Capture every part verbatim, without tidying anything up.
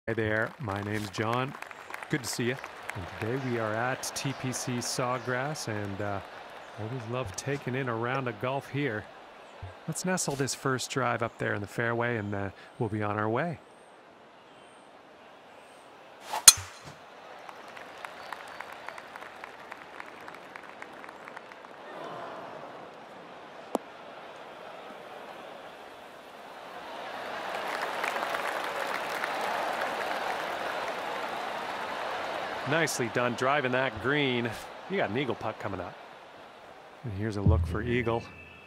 Hi there, my name's John. Good to see you. And today we are at T P C Sawgrass, and uh, always love taking in a round of golf here. Let's nestle this first drive up there in the fairway, and uh, we'll be on our way. Nicely done driving that green. You got an eagle putt coming up. And here's a look for eagle.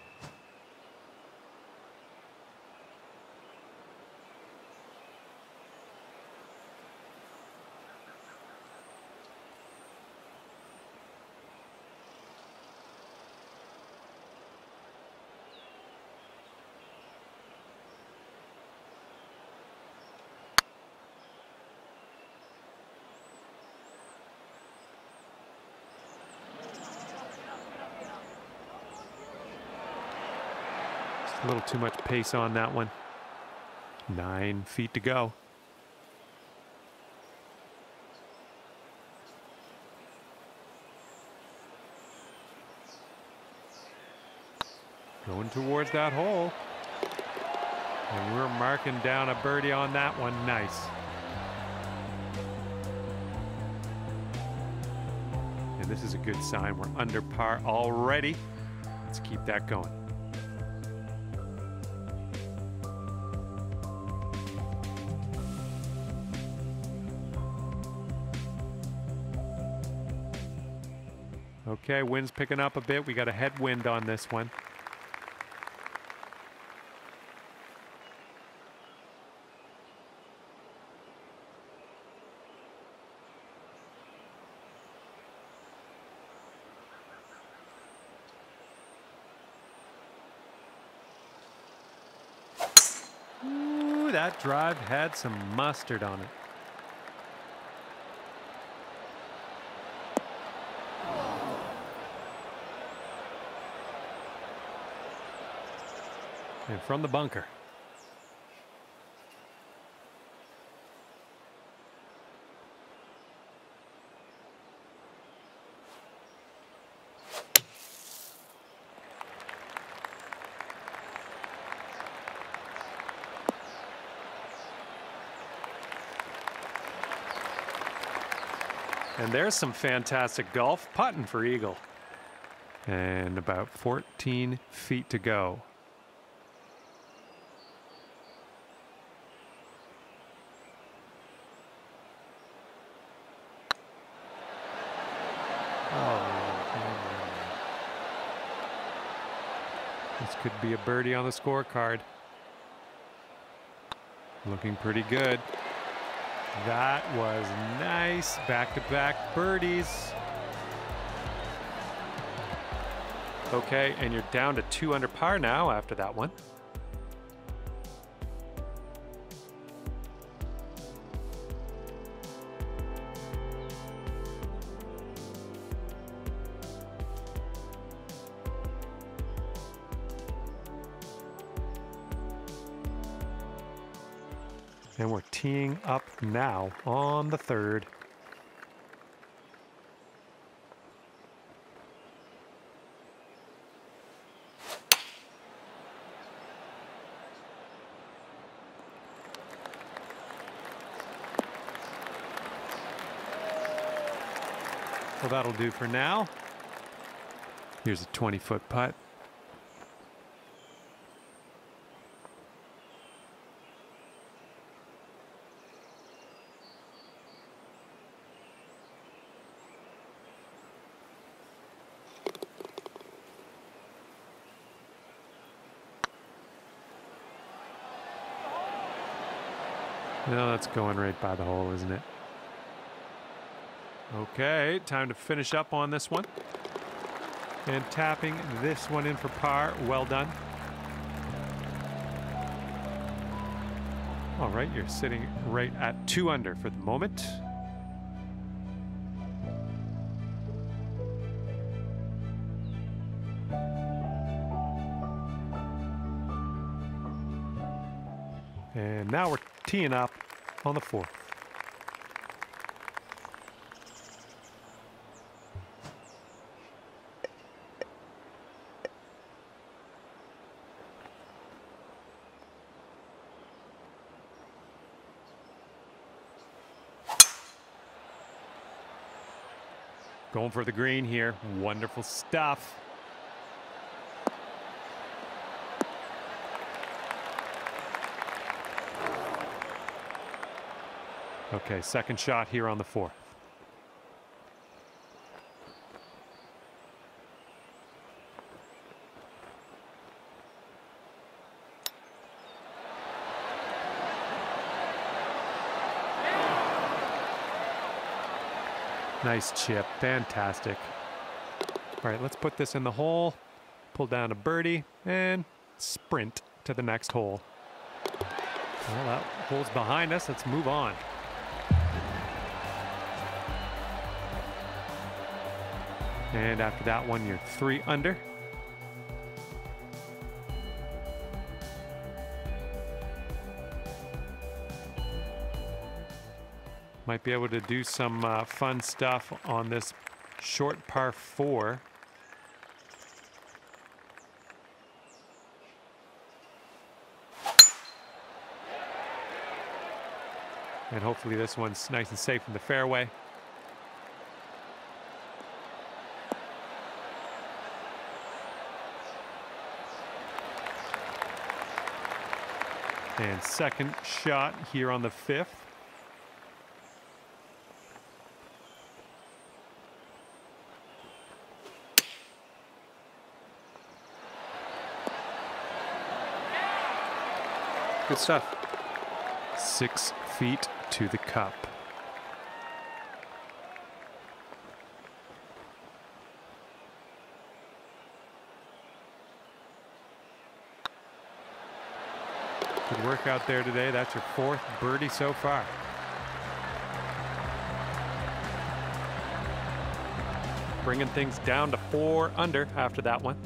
A little too much pace on that one. Nine feet to go. Going towards that hole. And we're marking down a birdie on that one. Nice. And this is a good sign. We're under par already. Let's keep that going. Okay, wind's picking up a bit. We got a headwind on this one. Ooh, that drive had some mustard on it. And from the bunker. And there's some fantastic golf putting for eagle. And about fourteen feet to go. This could be a birdie on the scorecard. Looking pretty good. That was nice. Back-to-back birdies. Okay, and you're down to two under par now after that one. And we're teeing up now on the third. Well, that'll do for now. Here's a twenty foot putt. No, that's going right by the hole, isn't it? Okay, time to finish up on this one. And tapping this one in for par. Well done. All right, you're sitting right at two under for the moment. And now we're teeing up on the fourth. Going for the green here. Wonderful stuff. Okay, second shot here on the fourth. Nice chip, fantastic. All right, let's put this in the hole, pull down a birdie, and sprint to the next hole. Well, that hole's behind us, let's move on. And after that one, you're three under. Might be able to do some uh, fun stuff on this short par four. And hopefully this one's nice and safe in the fairway. And second shot here on the fifth. Good stuff. Six feet to the cup. Good work out there today. That's your fourth birdie so far. Bringing things down to four under after that one.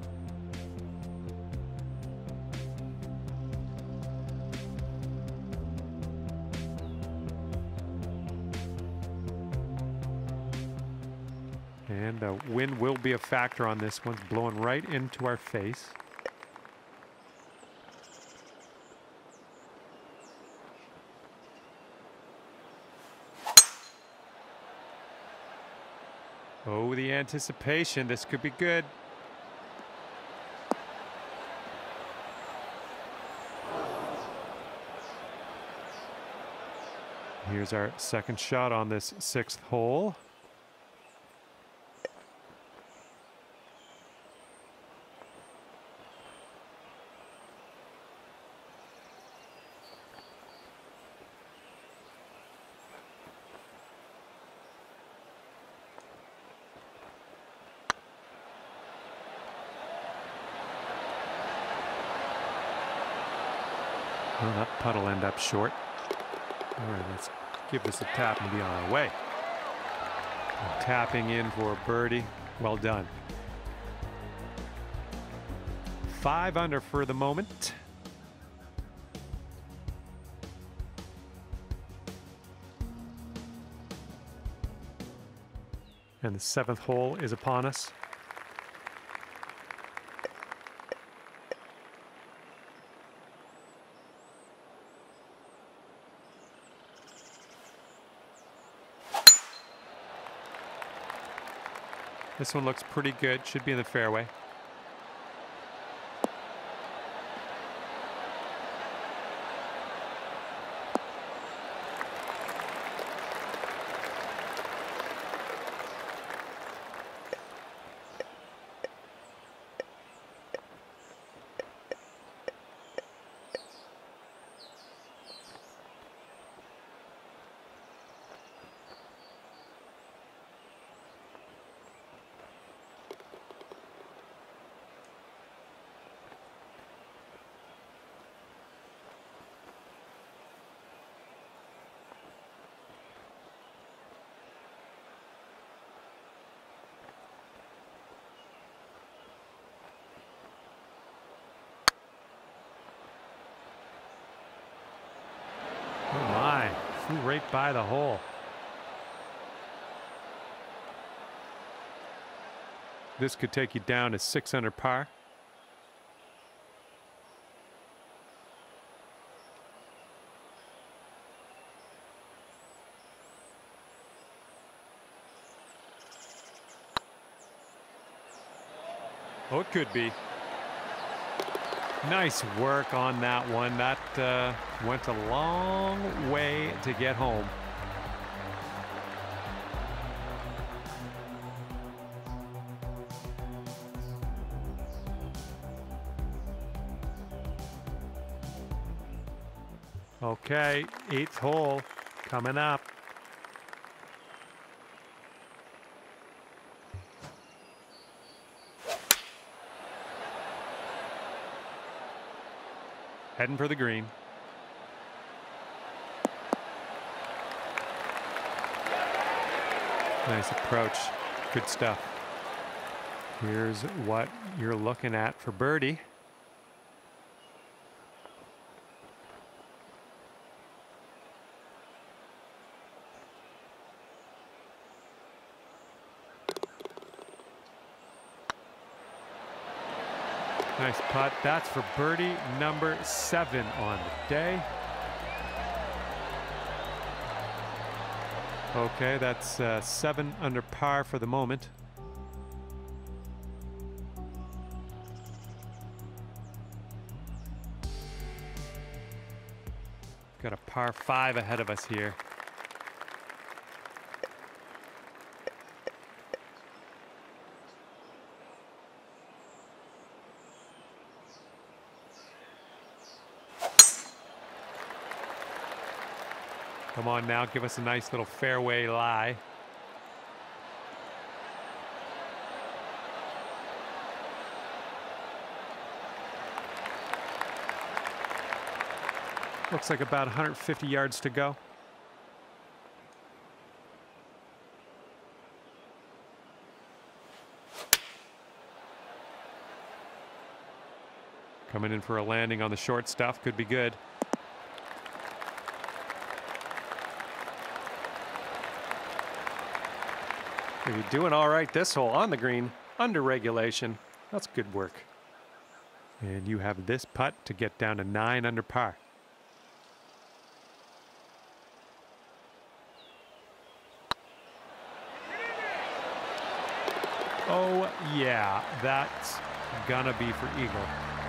And the wind will be a factor on this one. It's blowing right into our face. Oh, the anticipation. This could be good. Here's our second shot on this sixth hole. Well, that putt will end up short. All right, let's give this a tap and be on our way. And tapping in for a birdie. Well done. Five under for the moment. And the seventh hole is upon us. This one looks pretty good. Should be in the fairway. Oh my, flew right by the hole. This could take you down to six under par. Oh, it could be. Nice work on that one. That uh, went a long way to get home. Okay, eighth hole coming up. Heading for the green. Nice approach. Good stuff. Here's what you're looking at for birdie. Nice putt. That's for birdie number seven on the day. Okay, that's uh, seven under par for the moment. Got a par five ahead of us here. Come on now, give us a nice little fairway lie. Looks like about one hundred fifty yards to go. Coming in for a landing on the short stuff, could be good. You're doing all right this hole on the green, under regulation. That's good work. And you have this putt to get down to nine under par. Oh yeah, that's gonna be for eagle.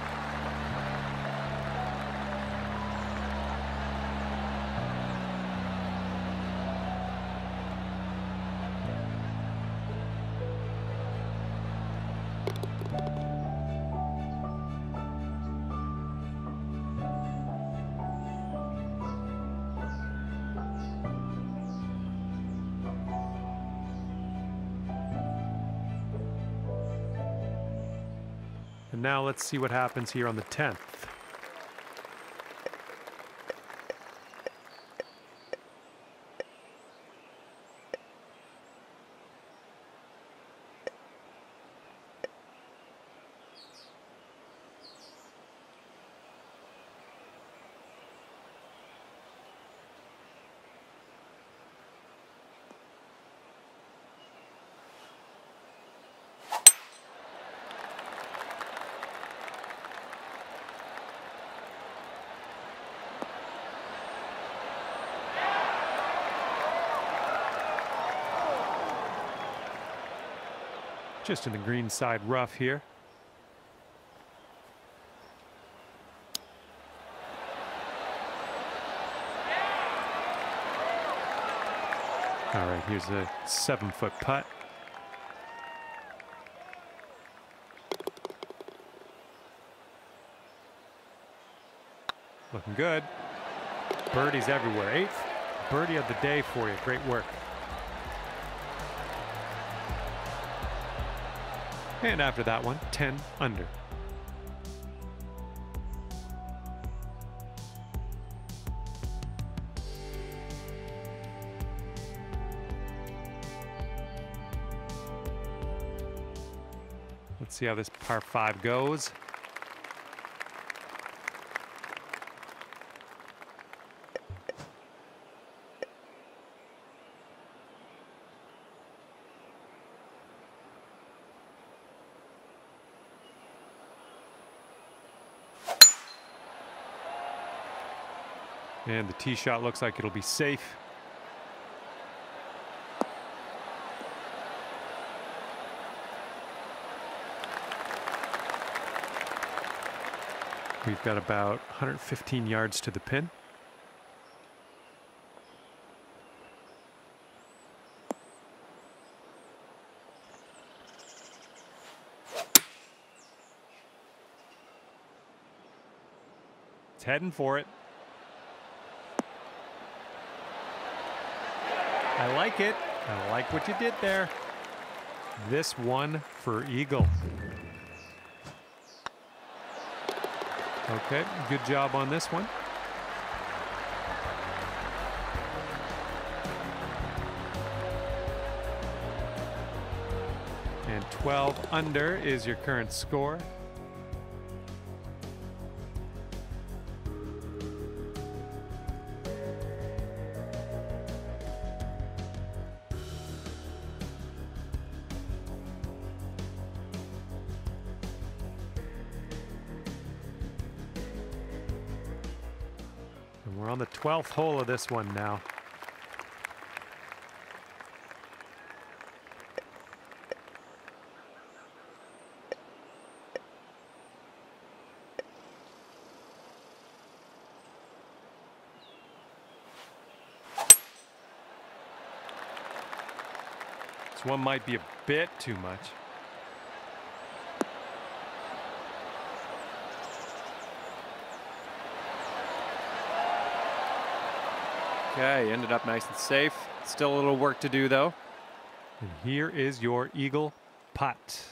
And now let's see what happens here on the tenth. Just in the green side rough here. All right, here's a seven foot putt. Looking good. Birdies everywhere. Eighth birdie of the day for you. Great work. And after that one, ten under. Let's see how this par five goes. And the tee shot looks like it'll be safe. We've got about one hundred fifteen yards to the pin. It's heading for it. I like it. I like what you did there. This one for eagle. Okay, good job on this one. And twelve under is your current score. And we're on the twelfth hole of this one now. This one might be a bit too much. Okay, ended up nice and safe. Still a little work to do though. And here is your eagle putt.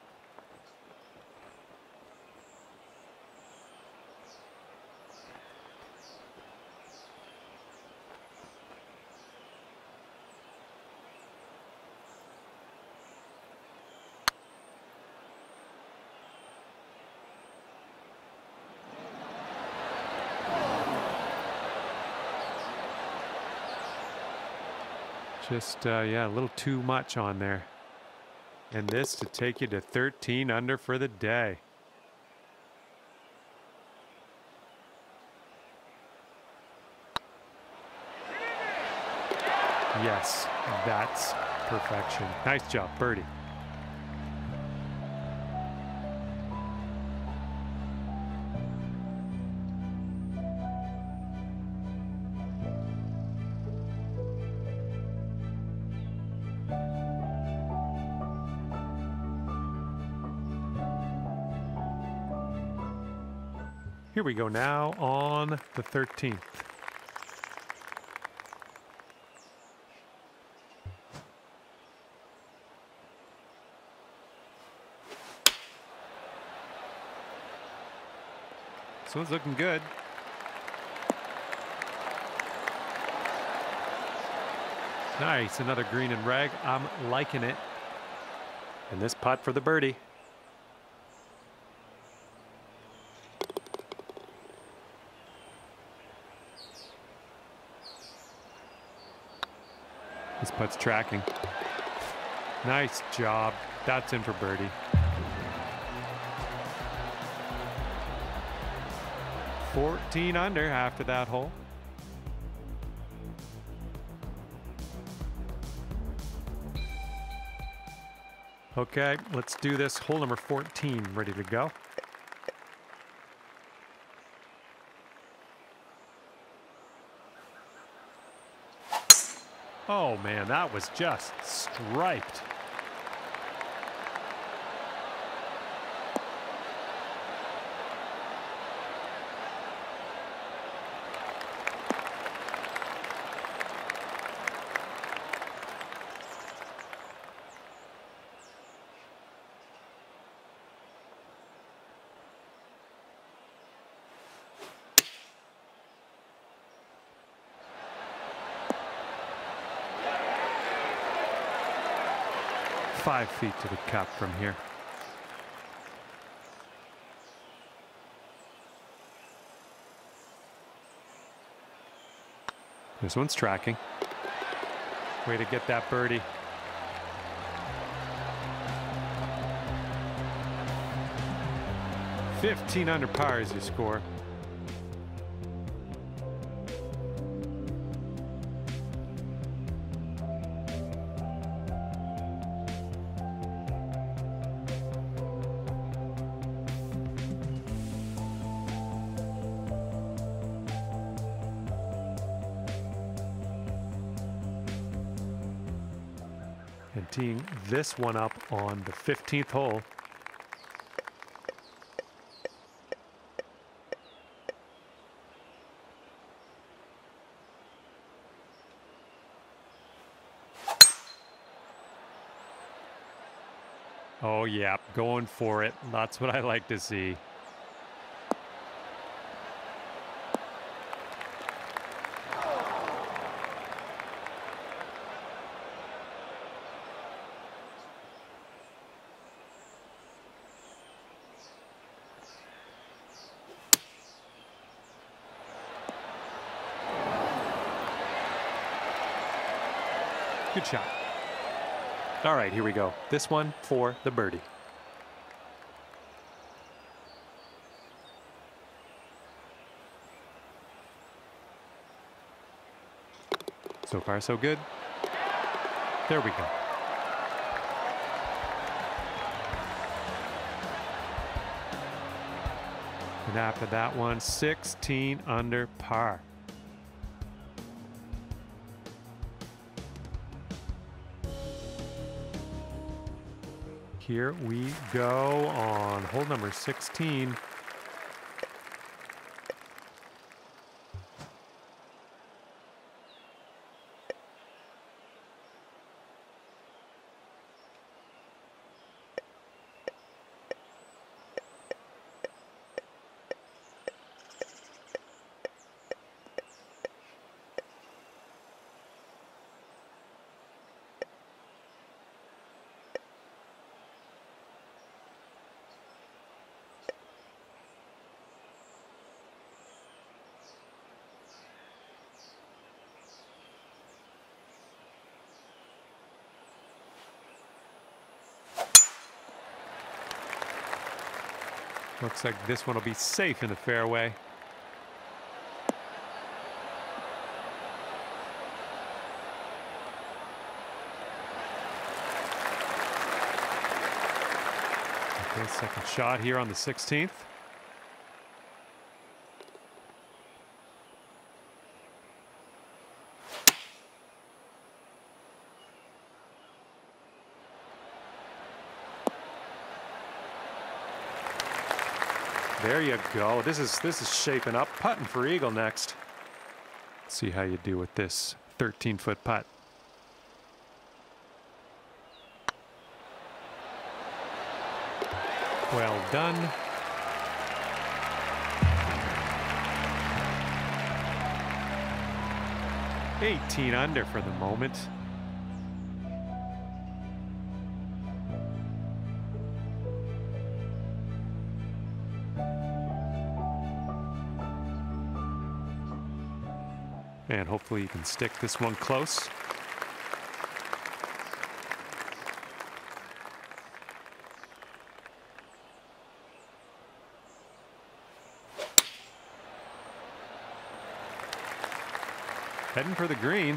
Just, uh, yeah, a little too much on there. And this to take you to thirteen under for the day. Yes, that's perfection. Nice job, birdie. Here we go now on the thirteenth. This one's looking good. Nice, another green and rag. I'm liking it. And this putt for the birdie. This putt's tracking. Nice job. That's in for birdie. fourteen under after that hole. Okay, let's do this. Hole number fourteen, ready to go. Oh man, that was just striped. Five feet to the cup from here. This one's tracking. Way to get that birdie. fifteen under par is your score. And teeing this one up on the fifteenth hole. Oh, yeah, going for it. That's what I like to see. Good shot. All right, here we go. This one for the birdie. So far, so good. There we go. And after that one, sixteen under par. Here we go on hole number sixteen. Looks like this one will be safe in the fairway. Okay, second shot here on the sixteenth. There you go. This is this is shaping up. Putting for eagle next. See how you do with this thirteen foot putt. Well done. eighteen under for the moment. And hopefully you can stick this one close. Heading for the green.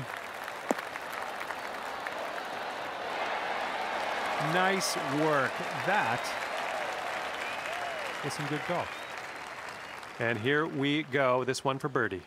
Nice work. That was some good golf. And here we go. This one for birdie.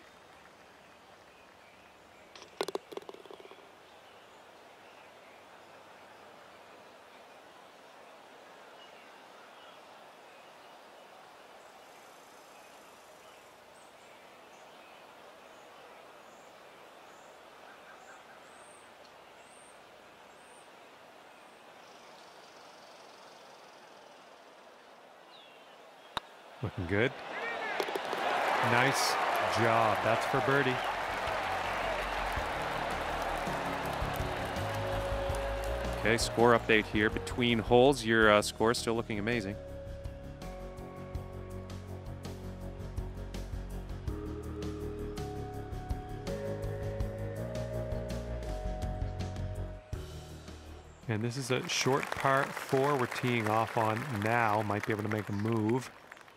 Looking good. Nice job. That's for birdie. Okay, score update here. Between holes, your uh, score is still looking amazing. And this is a short par four we're teeing off on now. Might be able to make a move.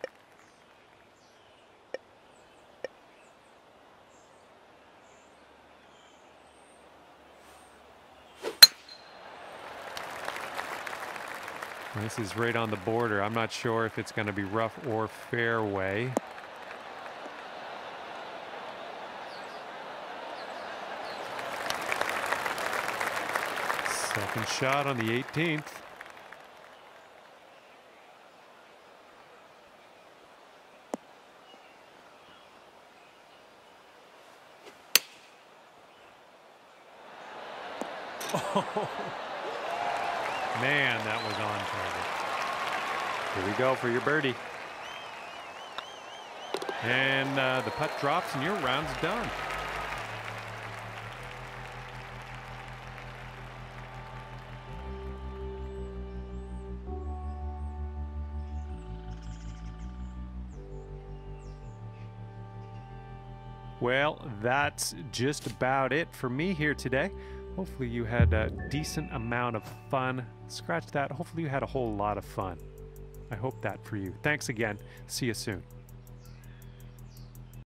This is right on the border. I'm not sure if it's going to be rough or fairway. Second shot on the eighteenth. Oh, man, that was on target. Here we go for your birdie. And uh, the putt drops and your round's done. Well, that's just about it for me here today. Hopefully you had a decent amount of fun. Scratch that. Hopefully you had a whole lot of fun. I hope that for you. Thanks again. See you soon.